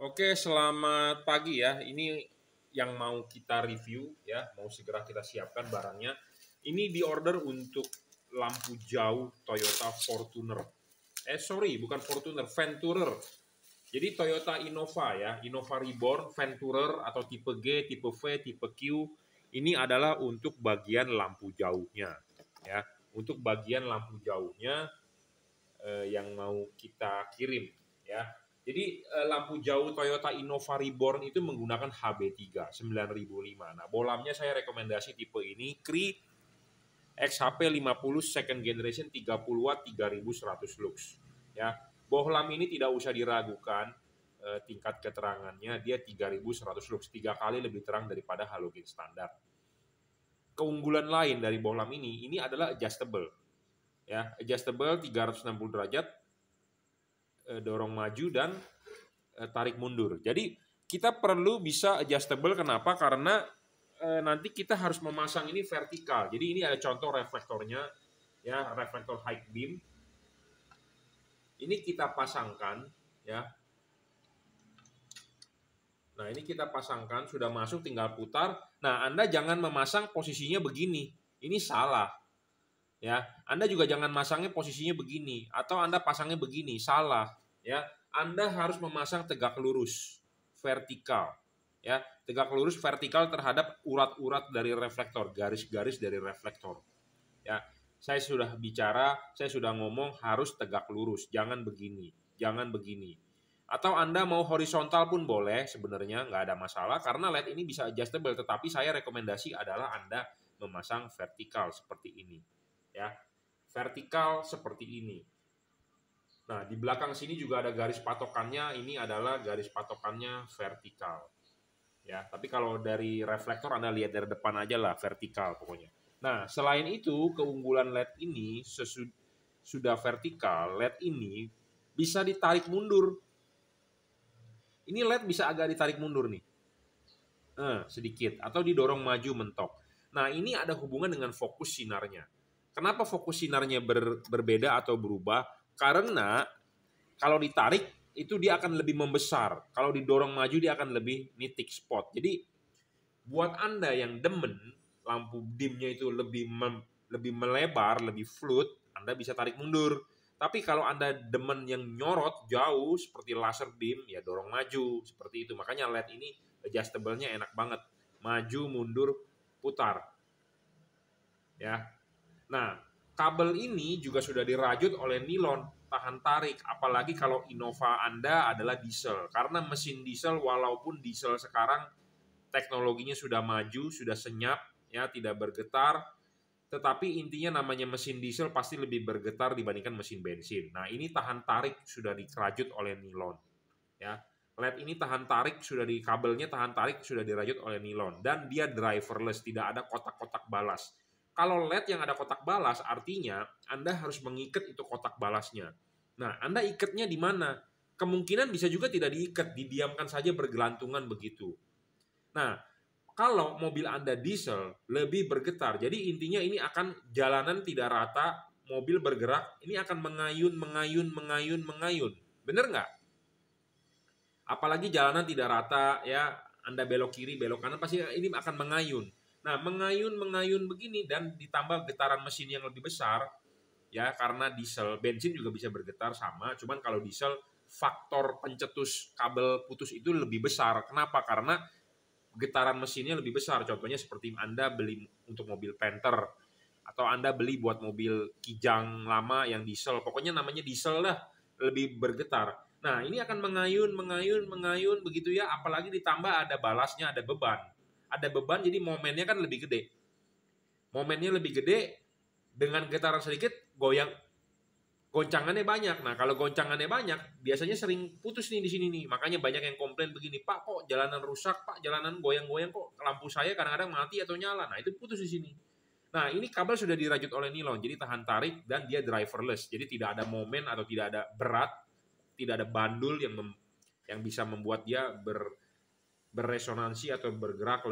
Oke, selamat pagi ya. Ini yang mau kita review ya, mau segera kita siapkan barangnya. Ini diorder untuk lampu jauh Toyota Fortuner. Bukan Fortuner, Venturer. Jadi Toyota Innova ya, Innova Reborn, Venturer atau tipe G, tipe V, tipe Q. Ini adalah untuk bagian lampu jauhnya ya. Untuk bagian lampu jauhnya yang mau kita kirim ya. Jadi lampu jauh Toyota Innova Reborn itu menggunakan HB3 9005. Nah, bolamnya saya rekomendasi tipe ini Cree XHP 50 second generation 30 watt 3100 lux. Ya, bohlam ini tidak usah diragukan tingkat keterangannya, dia 3100 lux, 3 kali lebih terang daripada halogen standar. Keunggulan lain dari bohlam ini adalah adjustable. Ya, adjustable 360 derajat, dorong maju dan tarik mundur. Jadi kita perlu bisa adjustable. Kenapa? Karena nanti kita harus memasang ini vertikal. Jadi ini ada contoh reflektornya ya, reflektor high beam. Ini kita pasangkan ya. Nah, ini kita pasangkan, sudah masuk tinggal putar. Nah, Anda jangan memasang posisinya begini. Ini salah. Ya, Anda juga jangan masangnya posisinya begini atau Anda pasangnya begini, salah ya. Anda harus memasang tegak lurus vertikal ya, tegak lurus vertikal terhadap urat-urat dari reflektor, garis-garis dari reflektor ya. Saya sudah bicara, saya sudah ngomong harus tegak lurus, jangan begini, jangan begini. Atau Anda mau horizontal pun boleh, sebenarnya nggak ada masalah karena LED ini bisa adjustable, tetapi saya rekomendasi adalah Anda memasang vertikal seperti ini. Ya, vertikal seperti ini. Nah, di belakang sini juga ada garis patokannya. Ini adalah garis patokannya vertikal. Ya, tapi kalau dari reflektor Anda lihat dari depan aja lah, vertikal pokoknya. Nah, selain itu keunggulan LED ini sudah vertikal, LED ini bisa ditarik mundur. Ini LED bisa agak ditarik mundur nih. Sedikit atau didorong maju mentok. Nah, ini ada hubungan dengan fokus sinarnya. Kenapa fokus sinarnya berbeda atau berubah? Karena kalau ditarik itu dia akan lebih membesar. Kalau didorong maju dia akan lebih nitik spot. Jadi buat Anda yang demen lampu dimnya itu lebih melebar, lebih flut, Anda bisa tarik mundur. Tapi kalau Anda demen yang nyorot jauh seperti laser beam, ya dorong maju seperti itu. Makanya LED ini adjustable-nya enak banget. Maju, mundur, putar. Ya. Nah, kabel ini juga sudah dirajut oleh nilon tahan tarik, apalagi kalau Innova Anda adalah diesel. Karena mesin diesel, walaupun diesel sekarang teknologinya sudah maju, sudah senyap, ya tidak bergetar, tetapi intinya namanya mesin diesel pasti lebih bergetar dibandingkan mesin bensin. Nah, ini tahan tarik sudah dirajut oleh nilon. Ya, LED ini tahan tarik sudah di kabelnya tahan tarik sudah dirajut oleh nilon dan dia driverless, tidak ada kotak-kotak balas. Kalau LED yang ada kotak balas, artinya Anda harus mengikat itu kotak balasnya. Nah, Anda ikatnya di mana? Kemungkinan bisa juga tidak diikat, didiamkan saja bergelantungan begitu. Nah, kalau mobil Anda diesel, lebih bergetar. Jadi intinya ini akan jalanan tidak rata, mobil bergerak, ini akan mengayun. Bener nggak? Apalagi jalanan tidak rata, ya Anda belok kiri, belok kanan, pasti ini akan mengayun. Nah, mengayun begini dan ditambah getaran mesin yang lebih besar, ya karena diesel, bensin juga bisa bergetar sama, cuman kalau diesel faktor pencetus kabel putus itu lebih besar. Kenapa? Karena getaran mesinnya lebih besar. Contohnya seperti Anda beli untuk mobil Panther atau Anda beli buat mobil Kijang lama yang diesel, pokoknya namanya diesel lah, lebih bergetar. Nah, ini akan mengayun begitu ya, apalagi ditambah ada balasnya, ada beban. Ada beban jadi momennya kan lebih gede. Momennya lebih gede dengan getaran sedikit goncangannya banyak. Nah, kalau goncangannya banyak, biasanya sering putus nih di sini nih. Makanya banyak yang komplain begini, "Pak, kok jalanan rusak, Pak, jalanan goyang-goyang kok lampu saya kadang-kadang mati atau nyala." Nah, itu putus di sini. Nah, ini kabel sudah dirajut oleh nilon, jadi tahan tarik dan dia driverless. Jadi tidak ada momen atau tidak ada berat, tidak ada bandul yang bisa membuat dia berresonansi atau bergerak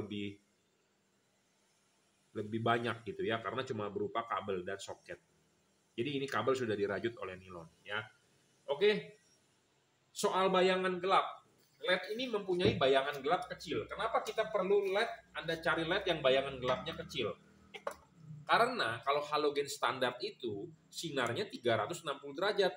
lebih banyak gitu ya, karena cuma berupa kabel dan soket. Jadi ini kabel sudah dirajut oleh nilon ya. Oke. Soal bayangan gelap. LED ini mempunyai bayangan gelap kecil. Kenapa kita perlu LED? Anda cari LED yang bayangan gelapnya kecil. Karena kalau halogen standar itu sinarnya 360 derajat.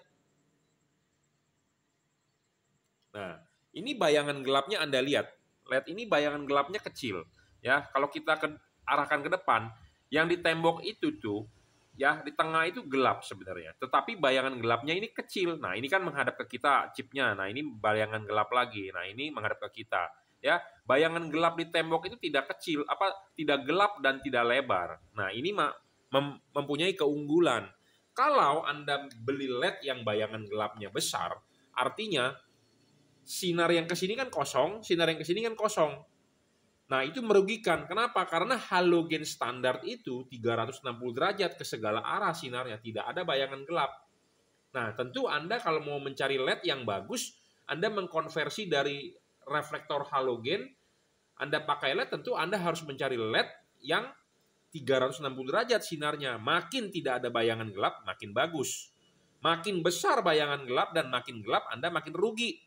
Nah, ini bayangan gelapnya Anda lihat. LED ini bayangan gelapnya kecil. Ya, kalau kita arahkan ke depan, yang di tembok itu tuh, ya di tengah itu gelap sebenarnya. Tetapi bayangan gelapnya ini kecil. Nah, ini kan menghadap ke kita chipnya. Nah, ini bayangan gelap lagi. Nah, ini menghadap ke kita. Ya, bayangan gelap di tembok itu tidak kecil, tidak gelap dan tidak lebar. Nah, ini mempunyai keunggulan. Kalau Anda beli LED yang bayangan gelapnya besar, artinya sinar yang ke sini kan kosong, sinar yang ke sini kan kosong. Nah, itu merugikan. Kenapa? Karena halogen standar itu 360 derajat ke segala arah sinarnya, tidak ada bayangan gelap. Nah, tentu Anda kalau mau mencari LED yang bagus, Anda mengkonversi dari reflektor halogen, Anda pakai LED, tentu Anda harus mencari LED yang 360 derajat sinarnya. Makin tidak ada bayangan gelap, makin bagus. Makin besar bayangan gelap dan makin gelap, Anda makin rugi.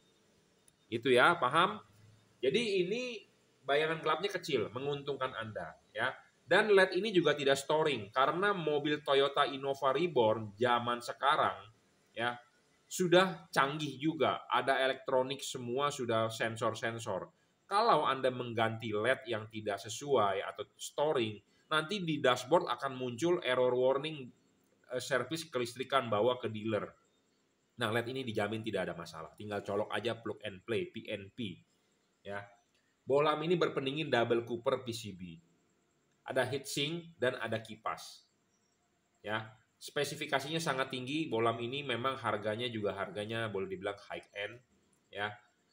Itu ya, paham? Jadi ini bayangan gelapnya kecil, menguntungkan Anda. Ya. Dan LED ini juga tidak storing, karena mobil Toyota Innova Reborn zaman sekarang ya sudah canggih juga, ada elektronik semua, sudah sensor-sensor. Kalau Anda mengganti LED yang tidak sesuai atau storing, nanti di dashboard akan muncul error warning servis kelistrikan bawa ke dealer. Nah, LED ini dijamin tidak ada masalah, tinggal colok aja plug and play, PNP. Ya. Bohlam ini berpendingin double Cooper PCB. Ada heatsink dan ada kipas. Ya. Spesifikasinya sangat tinggi. Bohlam ini memang harganya boleh dibilang high end, ya.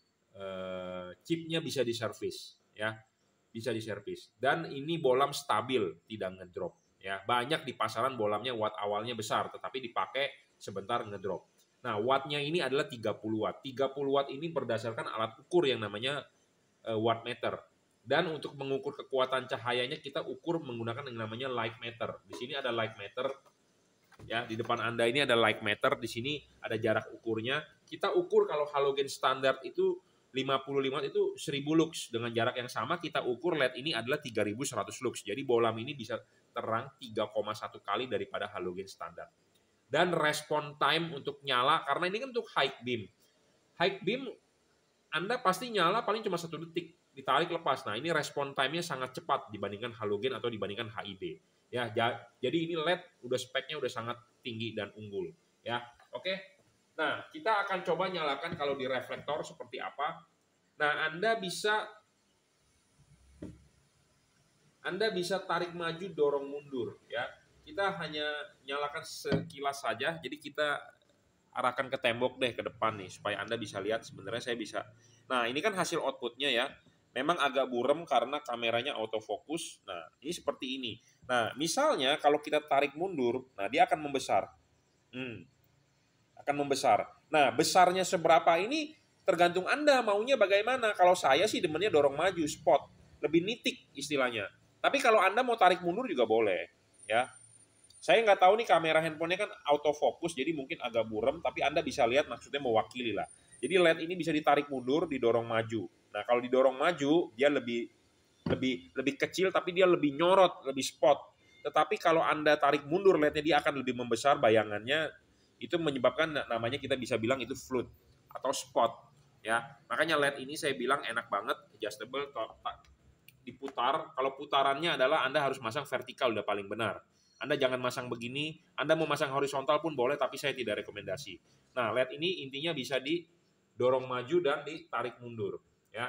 Chipnya bisa diservis, ya, bisa diservis. Dan ini bohlam stabil, tidak ngedrop. Ya, banyak di pasaran bohlamnya watt awalnya besar, tetapi dipakai sebentar ngedrop. Nah, wattnya ini adalah 30 watt. 30 watt ini berdasarkan alat ukur yang namanya wattmeter. Dan untuk mengukur kekuatan cahayanya kita ukur menggunakan yang namanya light meter. Di sini ada light meter. Ya, di depan Anda ini ada light meter, di sini ada jarak ukurnya. Kita ukur kalau halogen standar itu 55 itu 1000 lux, dengan jarak yang sama kita ukur LED ini adalah 3100 lux. Jadi bohlam ini bisa terang 3,1 kali daripada halogen standar. Dan respon time untuk nyala, karena ini kan untuk high beam. High beam Anda pasti nyala paling cuma 1 detik, ditarik lepas. Nah, ini respon time-nya sangat cepat dibandingkan halogen atau dibandingkan HID. Ya, jadi ini LED udah speknya udah sangat tinggi dan unggul, ya. Oke. Nah, kita akan coba nyalakan kalau di reflektor seperti apa. Nah, Anda bisa tarik maju, dorong mundur, ya. Kita hanya nyalakan sekilas saja. Jadi kita arahkan ke tembok deh, ke depan nih, supaya Anda bisa lihat sebenarnya saya bisa. Nah, ini kan hasil outputnya ya. Memang agak burem karena kameranya autofocus. Nah, ini seperti ini. Nah, misalnya kalau kita tarik mundur, nah dia akan membesar. Akan membesar. Nah, besarnya seberapa ini tergantung Anda maunya bagaimana. Kalau saya sih demennya dorong maju, spot. Lebih nitik istilahnya. Tapi kalau Anda mau tarik mundur juga boleh. Ya. Saya nggak tahu nih, kamera handphonenya kan autofocus, jadi mungkin agak burem, tapi Anda bisa lihat maksudnya mewakili lah. Jadi LED ini bisa ditarik mundur, didorong maju. Nah, kalau didorong maju, dia lebih kecil, tapi dia lebih nyorot, lebih spot. Tetapi kalau Anda tarik mundur, LED-nya dia akan lebih membesar bayangannya. Itu menyebabkan namanya kita bisa bilang itu flood atau spot. Ya, makanya LED ini saya bilang enak banget, adjustable, diputar. Kalau putarannya adalah Anda harus masang vertikal, udah paling benar. Anda jangan masang begini, Anda mau masang horizontal pun boleh, tapi saya tidak rekomendasi. Nah, LED ini intinya bisa didorong maju dan ditarik mundur. Ya.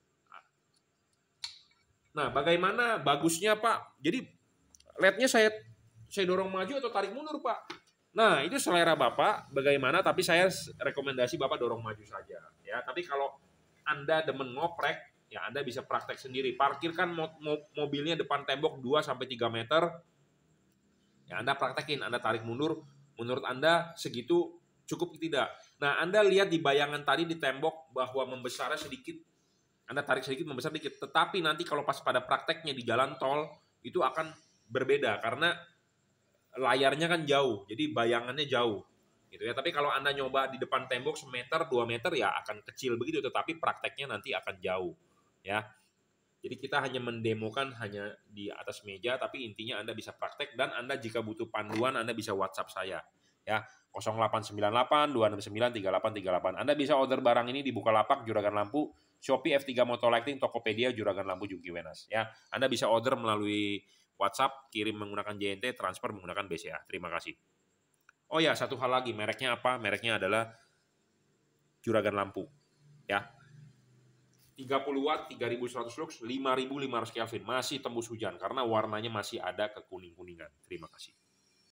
Nah, bagaimana bagusnya, Pak? Jadi LED-nya saya dorong maju atau tarik mundur, Pak? Nah, itu selera Bapak bagaimana, tapi saya rekomendasi Bapak dorong maju saja. Ya, tapi kalau Anda demen ngoprek, ya Anda bisa praktek sendiri. Parkirkan mobilnya depan tembok 2-3 meter. Ya, Anda praktekin, Anda tarik mundur, menurut Anda segitu cukup tidak? Nah, Anda lihat di bayangan tadi di tembok bahwa membesarnya sedikit, Anda tarik sedikit, membesar sedikit. Tetapi nanti kalau pas pada prakteknya di jalan tol, itu akan berbeda, karena layarnya kan jauh, jadi bayangannya jauh. gitu ya. Tapi kalau Anda nyoba di depan tembok semeter 2 meter ya akan kecil begitu, tetapi prakteknya nanti akan jauh ya. Jadi kita hanya mendemokan hanya di atas meja, tapi intinya Anda bisa praktek, dan Anda jika butuh panduan Anda bisa WhatsApp saya ya, 0898 269 3838. Anda bisa order barang ini di Bukalapak, Juragan Lampu, Shopee, F3 Motor Lighting, Tokopedia, Juragan Lampu, Juki Wenas ya. Anda bisa order melalui WhatsApp, kirim menggunakan JNT, transfer menggunakan BCA. Terima kasih. Oh ya, satu hal lagi, mereknya apa? Mereknya adalah Juragan Lampu ya. 30 watt, 3100 lux, 5500 Kelvin. Masih tembus hujan karena warnanya masih ada kekuning-kuningan. Terima kasih.